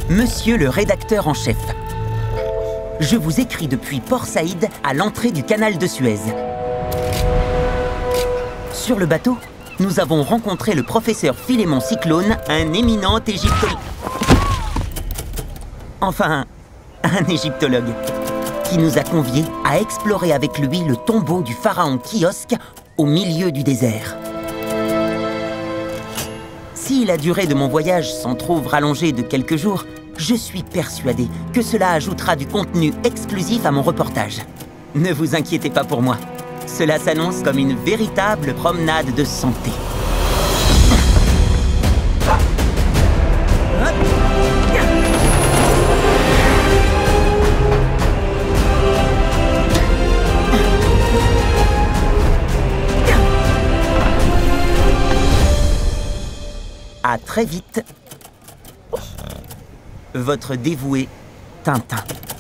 Monsieur le rédacteur en chef, je vous écris depuis Port Saïd à l'entrée du canal de Suez. Sur le bateau, nous avons rencontré le professeur Philémon Cyclone, un éminent égyptologue. Enfin, un égyptologue, qui nous a conviés à explorer avec lui le tombeau du pharaon Kiosque au milieu du désert. Si la durée de mon voyage s'en trouve rallongée de quelques jours, je suis persuadé que cela ajoutera du contenu exclusif à mon reportage. Ne vous inquiétez pas pour moi. Cela s'annonce comme une véritable promenade de santé. À très vite, votre dévoué Tintin.